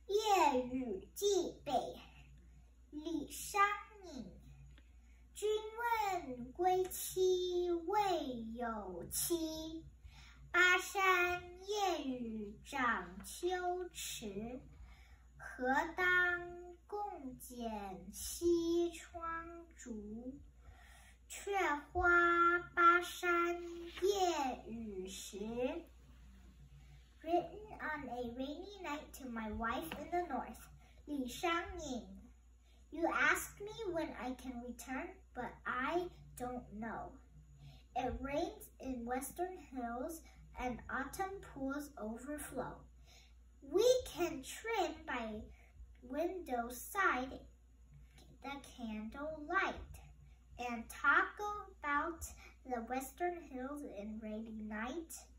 夜雨寄北，李商隐。君问归期未有期，巴山夜雨涨秋池。何当共剪西窗烛，却话巴山夜雨时。Written on a rainy night to my wife in the north, Li Shangyin. You ask me when I can return, but I don't know. It rains in western hills and autumn pools overflow. We can trim by window side the candle light and talk about the western hills in rainy night.